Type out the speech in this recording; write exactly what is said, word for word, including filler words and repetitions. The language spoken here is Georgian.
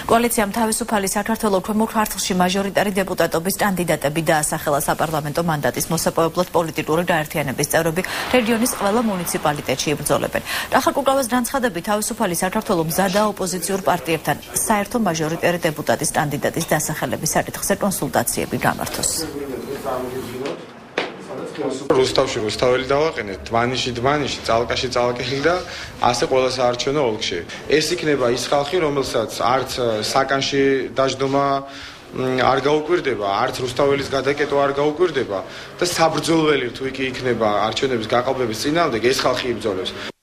კოალიციამ თავისუფალი საქართველო ქვემო ქართლში მაჟორიტარი დეპუტატობის კანდიდატები დაასახელა საპარლამენტო მანდატის მოსაპოვებლად პოლიტიკური გაერთიანების წევრები რეგიონის ყველა მუნიციპალიტეტში იბრძოლებენ. კახა კუკავას განცხადებით თავისუფალი საქართველო მზადაა ოპოზიციურ პარტიებთან საერთო მაჟორიტარი დეპუტატის კანდიდატის დასახელების საკითხზე კონსულტაციები გამართოს. რუსთავში რუსთაველი დავაყენეთ, დმანიში დმანიში, წალკაში წალკელი და ასე ყველა საარჩევნო ოლქში. ეს იქნება ის ხალხი, რომელსაც არც საკანში დაждდომა არ გაუკვირდება, არც რუსთაველის გადაკეტვა არ გაუკვირდება და საბრძოლველი თუ იქ იქნება არჩევნების გაყალბების წინააღმდეგ ეს ხალხი იბრძოლებს.